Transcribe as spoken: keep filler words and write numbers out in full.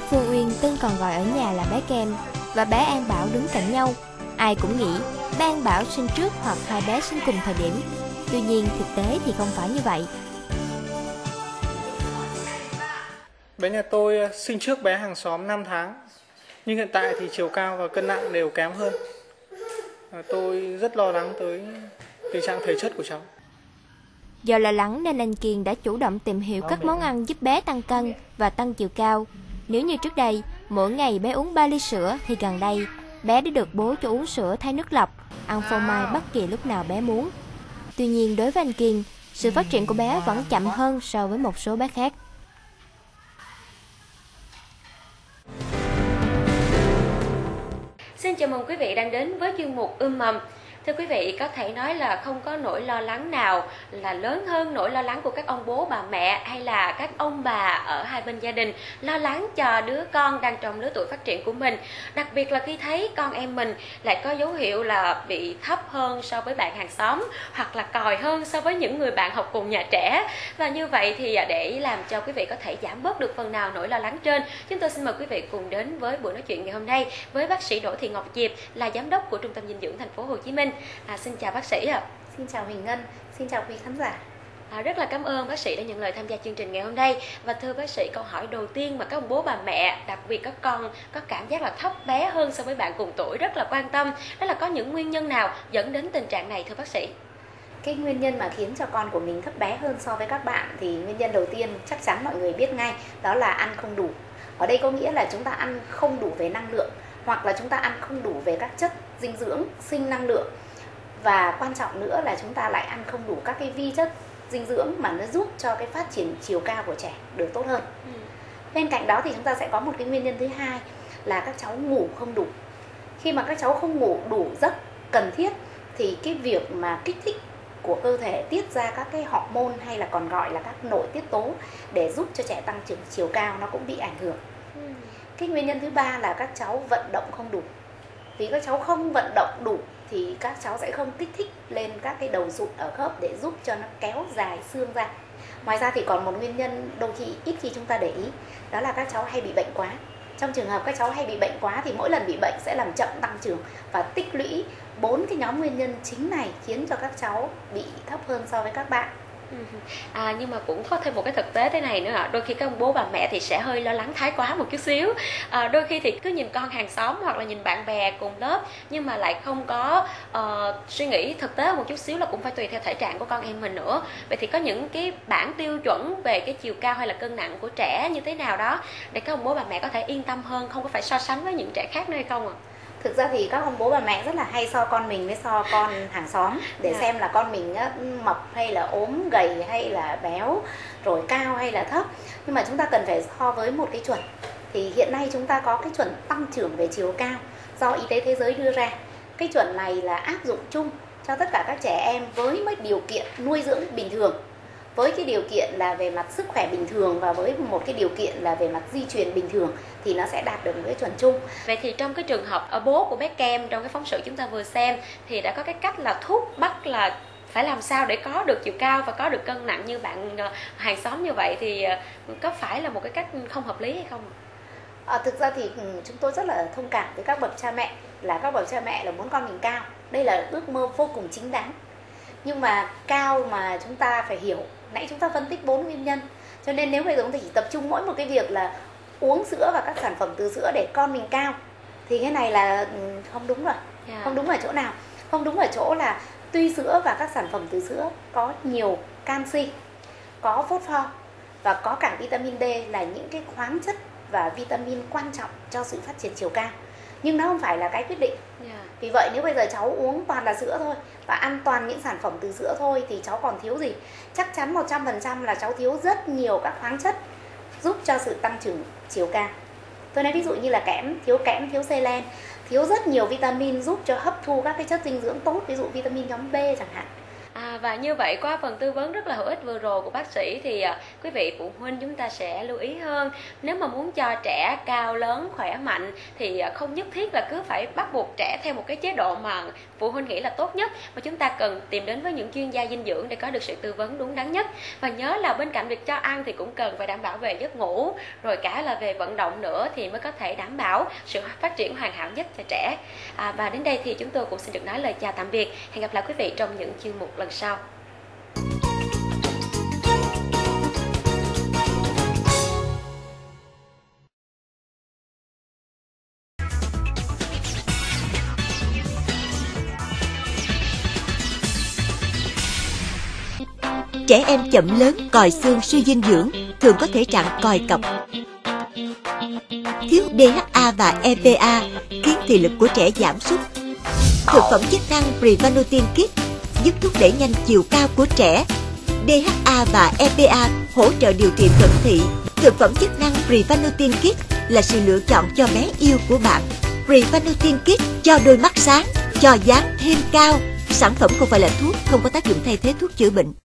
Phương Uyên từng còn gọi ở nhà là bé Kem và bé An Bảo đứng cạnh nhau. Ai cũng nghĩ bé An Bảo sinh trước hoặc hai bé sinh cùng thời điểm. Tuy nhiên thực tế thì không phải như vậy. Bé nhà tôi sinh trước bé hàng xóm năm tháng, nhưng hiện tại thì chiều cao và cân nặng đều kém hơn. Tôi rất lo lắng tới tình trạng thể chất của cháu. Do lo lắng nên anh Kiên đã chủ động tìm hiểu các món ăn giúp bé tăng cân và tăng chiều cao. Nếu như trước đây, mỗi ngày bé uống ba ly sữa thì gần đây, bé đã được bố cho uống sữa thay nước lọc, ăn phô mai bất kỳ lúc nào bé muốn. Tuy nhiên đối với anh Kiên, sự phát triển của bé vẫn chậm hơn so với một số bé khác. Xin chào mừng quý vị đang đến với chuyên mục Ươm Mầm. Thưa quý vị, có thể nói là không có nỗi lo lắng nào là lớn hơn nỗi lo lắng của các ông bố bà mẹ hay là các ông bà ở hai bên gia đình lo lắng cho đứa con đang trong lứa tuổi phát triển của mình. Đặc biệt là khi thấy con em mình lại có dấu hiệu là bị thấp hơn so với bạn hàng xóm hoặc là còi hơn so với những người bạn học cùng nhà trẻ. Và như vậy thì để làm cho quý vị có thể giảm bớt được phần nào nỗi lo lắng trên, chúng tôi xin mời quý vị cùng đến với buổi nói chuyện ngày hôm nay với bác sĩ Đỗ Thị Ngọc Diệp, là giám đốc của Trung tâm Dinh dưỡng Thành phố Hồ Chí Minh. À, xin chào bác sĩ ạ. À. Xin chào Huỳnh Ngân, xin chào quý khán giả. À, rất là cảm ơn bác sĩ đã nhận lời tham gia chương trình ngày hôm nay. Và thưa bác sĩ, câu hỏi đầu tiên mà các ông bố bà mẹ, đặc biệt các con có cảm giác là thấp bé hơn so với bạn cùng tuổi rất là quan tâm, đó là có những nguyên nhân nào dẫn đến tình trạng này thưa bác sĩ? Cái nguyên nhân mà khiến cho con của mình thấp bé hơn so với các bạn thì nguyên nhân đầu tiên chắc chắn mọi người biết ngay, đó là ăn không đủ. Ở đây có nghĩa là chúng ta ăn không đủ về năng lượng, hoặc là chúng ta ăn không đủ về các chất dinh dưỡng, sinh năng lượng. Và quan trọng nữa là chúng ta lại ăn không đủ các cái vi chất dinh dưỡng mà nó giúp cho cái phát triển chiều cao của trẻ được tốt hơn. Ừ. Bên cạnh đó thì chúng ta sẽ có một cái nguyên nhân thứ hai là các cháu ngủ không đủ. Khi mà các cháu không ngủ đủ giấc cần thiết thì cái việc mà kích thích của cơ thể tiết ra các cái hormone hay là còn gọi là các nội tiết tố để giúp cho trẻ tăng trưởng chiều cao nó cũng bị ảnh hưởng. Ừ. Cái nguyên nhân thứ ba là các cháu vận động không đủ. Vì các cháu không vận động đủ thì các cháu sẽ không kích thích lên các cái đầu sụn ở khớp để giúp cho nó kéo dài xương ra. Ngoài ra thì còn một nguyên nhân đôi khi ít khi chúng ta để ý, đó là các cháu hay bị bệnh quá. Trong trường hợp các cháu hay bị bệnh quá thì mỗi lần bị bệnh sẽ làm chậm tăng trưởng và tích lũy bốn cái nhóm nguyên nhân chính này khiến cho các cháu bị thấp hơn so với các bạn. À, nhưng mà cũng có thêm một cái thực tế thế này nữa ạ. Đôi khi các ông bố bà mẹ thì sẽ hơi lo lắng thái quá một chút xíu. à, Đôi khi thì cứ nhìn con hàng xóm hoặc là nhìn bạn bè cùng lớp, nhưng mà lại không có uh, suy nghĩ thực tế một chút xíu là cũng phải tùy theo thể trạng của con em mình nữa. Vậy thì có những cái bảng tiêu chuẩn về cái chiều cao hay là cân nặng của trẻ như thế nào đó để các ông bố bà mẹ có thể yên tâm hơn, không có phải so sánh với những trẻ khác nữa hay không ạ? Thực ra thì các ông bố bà mẹ rất là hay so con mình với so con hàng xóm để yeah. xem là con mình mập hay là ốm gầy hay là béo, rồi cao hay là thấp. Nhưng mà chúng ta cần phải so với một cái chuẩn. Thì hiện nay chúng ta có cái chuẩn tăng trưởng về chiều cao do Y tế Thế giới đưa ra. Cái chuẩn này là áp dụng chung cho tất cả các trẻ em với mấy điều kiện nuôi dưỡng bình thường, với cái điều kiện là về mặt sức khỏe bình thường và với một cái điều kiện là về mặt di truyền bình thường thì nó sẽ đạt được một cái chuẩn chung. Vậy thì trong cái trường hợp ở bố của bé Kem trong cái phóng sự chúng ta vừa xem thì đã có cái cách là thúc bắt là phải làm sao để có được chiều cao và có được cân nặng như bạn hàng xóm như vậy, thì có phải là một cái cách không hợp lý hay không? À, thực ra thì chúng tôi rất là thông cảm với các bậc cha mẹ, là các bậc cha mẹ là muốn con mình cao. Đây là ước mơ vô cùng chính đáng. Nhưng mà cao mà chúng ta phải hiểu, nãy chúng ta phân tích bốn nguyên nhân. Cho nên nếu bây giờ chúng ta chỉ tập trung mỗi một cái việc là uống sữa và các sản phẩm từ sữa để con mình cao thì cái này là không đúng rồi. Yeah. Không đúng ở chỗ nào? Không đúng ở chỗ là tuy sữa và các sản phẩm từ sữa có nhiều canxi, có phosphor và có cả vitamin D là những cái khoáng chất và vitamin quan trọng cho sự phát triển chiều cao. Nhưng nó không phải là cái quyết định. Yeah. Vì vậy nếu bây giờ cháu uống toàn là sữa thôi và ăn toàn những sản phẩm từ sữa thôi thì cháu còn thiếu gì? Chắc chắn một trăm phần trăm là cháu thiếu rất nhiều các khoáng chất giúp cho sự tăng trưởng chiều cao. Tôi nói ví dụ như là kẽm, thiếu kẽm, thiếu selen, thiếu rất nhiều vitamin giúp cho hấp thu các cái chất dinh dưỡng tốt, ví dụ vitamin nhóm B chẳng hạn. À, và như vậy qua phần tư vấn rất là hữu ích vừa rồi của bác sĩ thì à, quý vị phụ huynh chúng ta sẽ lưu ý hơn. Nếu mà muốn cho trẻ cao lớn khỏe mạnh thì à, không nhất thiết là cứ phải bắt buộc trẻ theo một cái chế độ mà phụ huynh nghĩ là tốt nhất, mà chúng ta cần tìm đến với những chuyên gia dinh dưỡng để có được sự tư vấn đúng đắn nhất. Và nhớ là bên cạnh việc cho ăn thì cũng cần phải đảm bảo về giấc ngủ, rồi cả là về vận động nữa thì mới có thể đảm bảo sự phát triển hoàn hảo nhất cho trẻ. À, và đến đây thì chúng tôi cũng xin được nói lời chào tạm biệt. Hẹn gặp lại quý vị trong những chuyên mục lần sau. Trẻ em chậm lớn, còi xương, suy dinh dưỡng thường có thể trạng còi cọc. Thiếu đê hát a và e pê a khiến thị lực của trẻ giảm sút. Thực phẩm chức năng Prevanutin Kids giúp thúc đẩy nhanh chiều cao của trẻ. đê hát a và e pê a hỗ trợ điều trị cận thị. Thực phẩm chức năng Prevanutin Kids là sự lựa chọn cho bé yêu của bạn. Prevanutin Kids cho đôi mắt sáng, cho dáng thêm cao. Sản phẩm không phải là thuốc, không có tác dụng thay thế thuốc chữa bệnh.